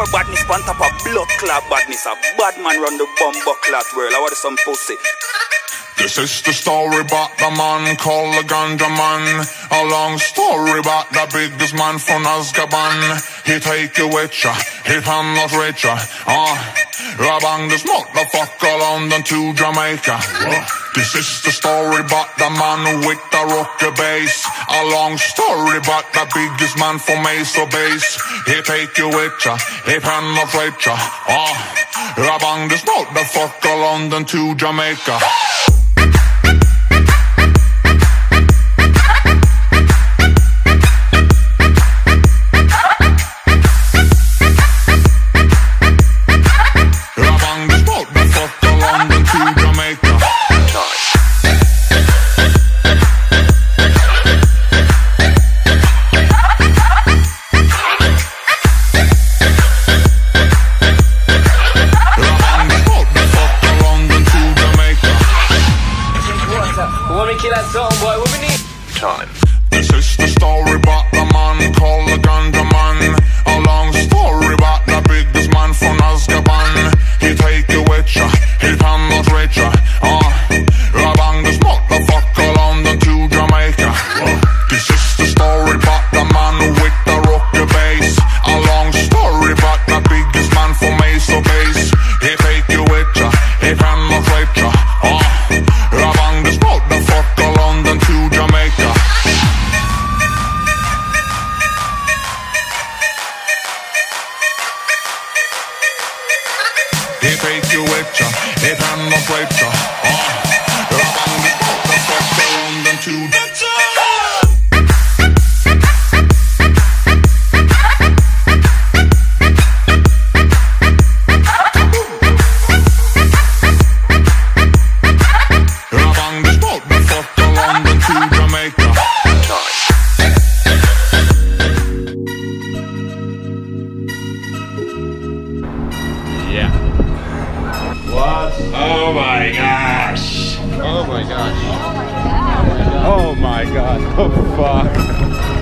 More badness on top of blood clot badness. A bad man run the bumbo clot world. I want some pussy. This is the story about the man called the Ganja Man. A long story about the biggest man from Azkaban. He take you with ya, he penetrate ya. Bang this motherfucker London to Jamaica. This is the story about the man with the rocker bass. A long story about the biggest man from Mesa Base. He take you with ya, he penetrate ya. Bang this motherfucker London to Jamaica. This is the story about the man called the Ganja Man. A long story about the biggest man from Azkaban. He take you with ya, he penetrate ya. Bang this motherfucker London to Jamaica. This is the story about the man with the rocker bass. A long story about the biggest man from Mesa Base. He take you with ya, he penetrate ya. Bang this motherfucker London to Jamaica. He take you with ya, he penetrate ya. Bang this motherfucker London to Jamaica. Yeah. What? Oh my gosh. Oh my gosh. Oh my god. Oh fuck.